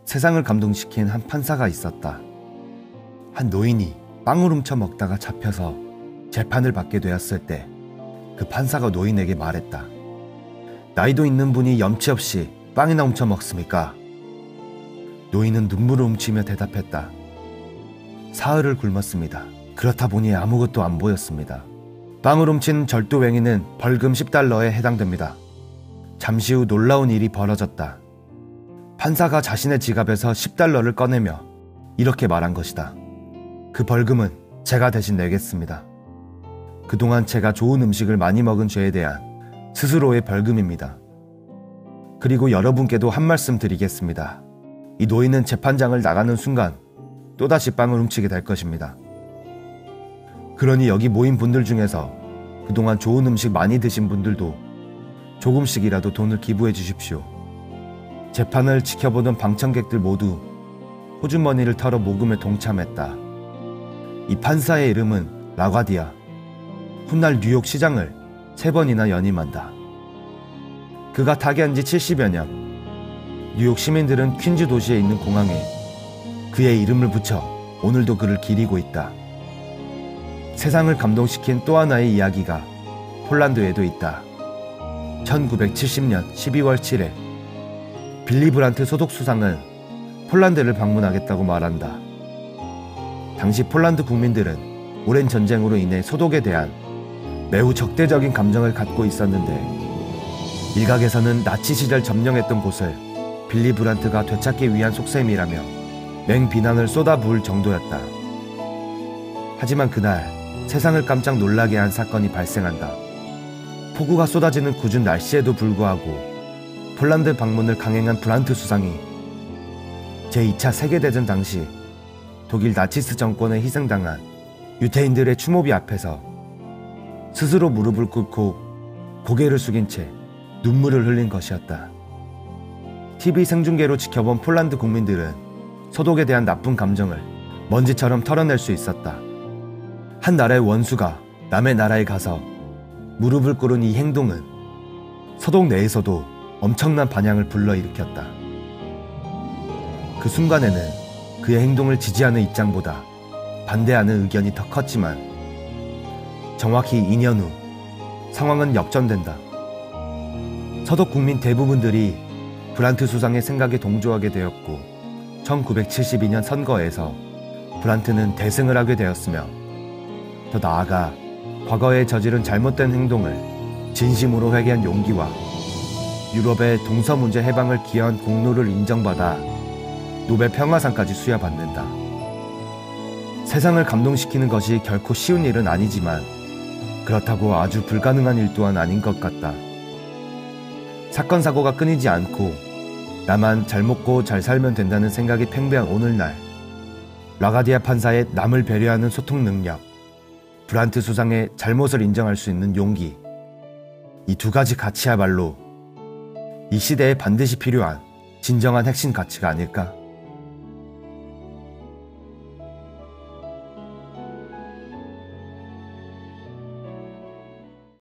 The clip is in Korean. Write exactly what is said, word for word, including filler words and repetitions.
세상을 감동시킨 한 판사가 있었다. 한 노인이 빵을 훔쳐 먹다가 잡혀서 재판을 받게 되었을 때 그 판사가 노인에게 말했다. 나이도 있는 분이 염치 없이 빵이나 훔쳐 먹습니까? 노인은 눈물을 훔치며 대답했다. 사흘을 굶었습니다. 그렇다 보니 아무것도 안 보였습니다. 빵을 훔친 절도행위는 벌금 십 달러에 해당됩니다. 잠시 후 놀라운 일이 벌어졌다. 판사가 자신의 지갑에서 십 달러를 꺼내며 이렇게 말한 것이다. 그 벌금은 제가 대신 내겠습니다. 그동안 제가 좋은 음식을 많이 먹은 죄에 대한 스스로의 벌금입니다. 그리고 여러분께도 한 말씀 드리겠습니다. 이 노인은 재판장을 나가는 순간 또다시 빵을 훔치게 될 것입니다. 그러니 여기 모인 분들 중에서 그동안 좋은 음식 많이 드신 분들도 조금씩이라도 돈을 기부해 주십시오. 재판을 지켜보던 방청객들 모두 호주머니를 털어 모금에 동참했다. 이 판사의 이름은 라과디아. 훗날 뉴욕 시장을 세 번이나 연임한다. 그가 타계한 지 칠십여 년, 뉴욕 시민들은 퀸즈 도시에 있는 공항에 그의 이름을 붙여 오늘도 그를 기리고 있다. 세상을 감동시킨 또 하나의 이야기가 폴란드에도 있다. 천구백칠십 년 십이월 칠일 빌리 브란트 소독 수상은 폴란드를 방문하겠다고 말한다. 당시 폴란드 국민들은 오랜 전쟁으로 인해 소독에 대한 매우 적대적인 감정을 갖고 있었는데 일각에서는 나치 시절 점령했던 곳을 빌리 브란트가 되찾기 위한 속셈이라며 맹비난을 쏟아부을 정도였다. 하지만 그날 세상을 깜짝 놀라게 한 사건이 발생한다. 폭우가 쏟아지는 궂은 날씨에도 불구하고 폴란드 방문을 강행한 브란트 수상이 제이 차 세계대전 당시 독일 나치스 정권에 희생당한 유태인들의 추모비 앞에서 스스로 무릎을 꿇고 고개를 숙인 채 눈물을 흘린 것이었다. 티비 생중계로 지켜본 폴란드 국민들은 소독에 대한 나쁜 감정을 먼지처럼 털어낼 수 있었다. 한 나라의 원수가 남의 나라에 가서 무릎을 꿇은 이 행동은 소독 내에서도 엄청난 반향을 불러일으켰다. 그 순간에는 그의 행동을 지지하는 입장보다 반대하는 의견이 더 컸지만 정확히 이 년 후 상황은 역전된다. 서독 국민 대부분들이 브란트 수상의 생각에 동조하게 되었고 천구백칠십이 년 선거에서 브란트는 대승을 하게 되었으며 더 나아가 과거에 저지른 잘못된 행동을 진심으로 회개한 용기와 유럽의 동서 문제 해방을 기여한 공로를 인정받아 노벨 평화상까지 수여받는다. 세상을 감동시키는 것이 결코 쉬운 일은 아니지만 그렇다고 아주 불가능한 일 또한 아닌 것 같다. 사건 사고가 끊이지 않고 나만 잘 먹고 잘 살면 된다는 생각이 팽배한 오늘날, 라가디아 판사의 남을 배려하는 소통 능력, 브란트 수상의 잘못을 인정할 수 있는 용기, 이 두 가지 가치야말로 이 시대에 반드시 필요한 진정한 핵심 가치가 아닐까?